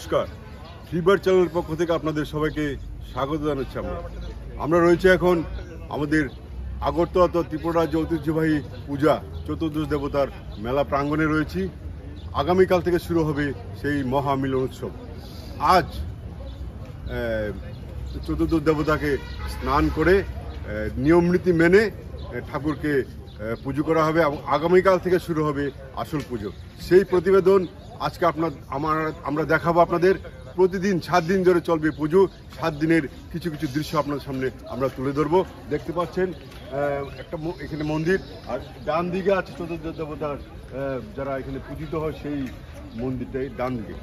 নমস্কার, ট্রিপার চ্যানেলের পক্ষ থেকে আপনাদের সবাইকে স্বাগত জানাচ্ছি। আমরা রয়েছে এখন আমাদের আগরতলা ত্রিপুরা রাজ্য ঐতিহ্যবাহী পূজা চতুর্দশ দেবতার মেলা প্রাঙ্গণে রয়েছি। আগামীকাল থেকে শুরু হবে সেই মহামিলন উৎসব। আজ চতুর্দশ দেবতাকে স্নান করে নিয়ম নীতি মেনে ঠাকুরকে পুজো করা হবে এবং আগামীকাল থেকে শুরু হবে আসল পুজো। সেই প্রতিবেদন আজকে আমরা দেখাবো আপনাদের। প্রতিদিন 7 দিন ধরে চলবে পুজো। 7 দিনের কিছু কিছু দৃশ্য আপনাদের সামনে আমরা তুলে ধরবো। দেখতে পাচ্ছেন একটা এখানে মন্দির, আর ডান দিকে আছে চতুর্দশ দেবতার যারা এখানে পূজিত হয় সেই মন্দিরটাই ডান দিকে।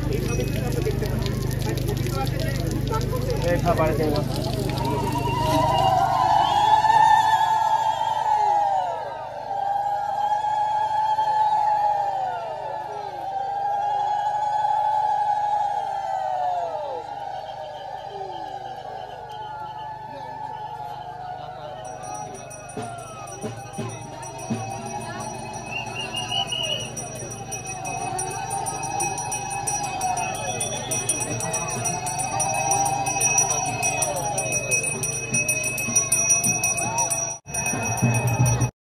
এইভাবে কিন্তু আমরা দেখতে পাচ্ছি। মানে অভিজ্ঞতা আছে যে স্নান করতে